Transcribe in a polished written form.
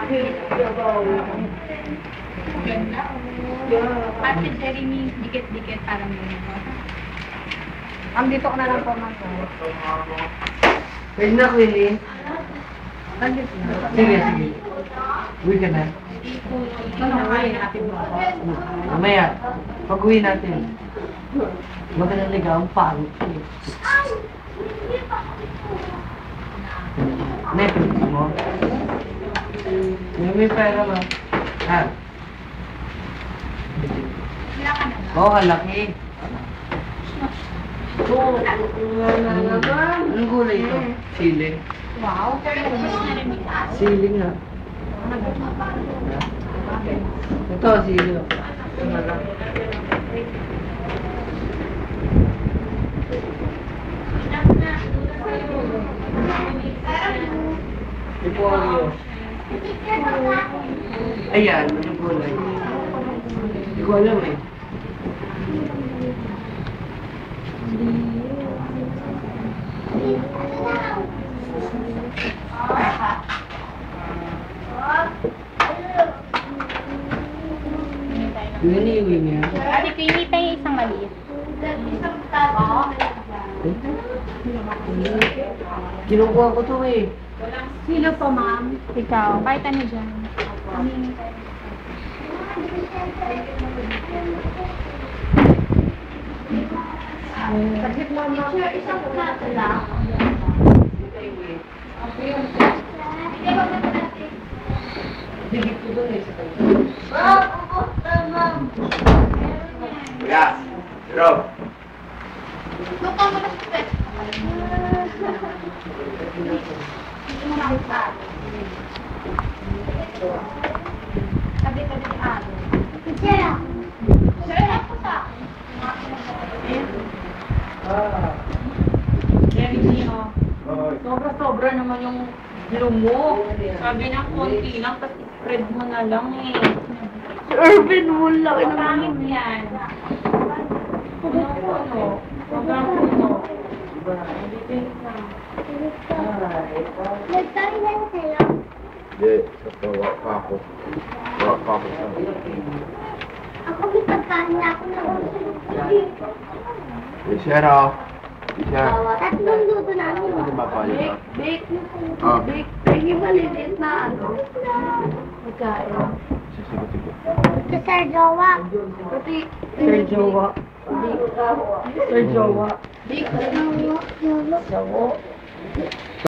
Ganda. Ate Jeremy, dikit-dikit parang yun. Dito ko na lang po, ma'am. Pwede na, Queenie. Sige, sige. Uwi ka na. Mamaya, pag-uwi natin. Magalang liga, ang pangit. Netflix mo? Yung may pera ba? Ha? Oo, kalaki. Anong gulay ito? Sili. Wow, Sili nga. Ito, sili. Ito ang iyo. Ayan, anong gulay? Hindi ko alam eh. Yun iuwi niya. Ate, pinili tayo isang maliit. Kinukuha ko to eh. Sino po, ma'am? Ikaw. Kahit ano dyan. Teacher, isang plato lang. Digit ko doon eh sa kanya. Kuya, Rob. Luto mo na sa Tabi-tabi ni Ate. Teacher, Sir, ako sa. Jeremy, oh. Sobra-sobra naman yung gilo mo. Sabi ng konti lang, tapos spread mo na lang eh. Irvin, wala ka Ang pangit yan. Puno-puno. Sobrang puno. nagtayo na sa'yo. Hindi, sa tawa pa ako. Tawa pa ako sa Ako may pagkain na ako na Sarah. Siya. Tatlong luto namin. Ano ba pa yun? Bake. Ah. Bake. Bake yung maliliit na ano. Pagkain. Sisigot-sigot. Sa Sir Jowa. Pati. Sir Jowa. Sir Jowa. Bake. Jowa.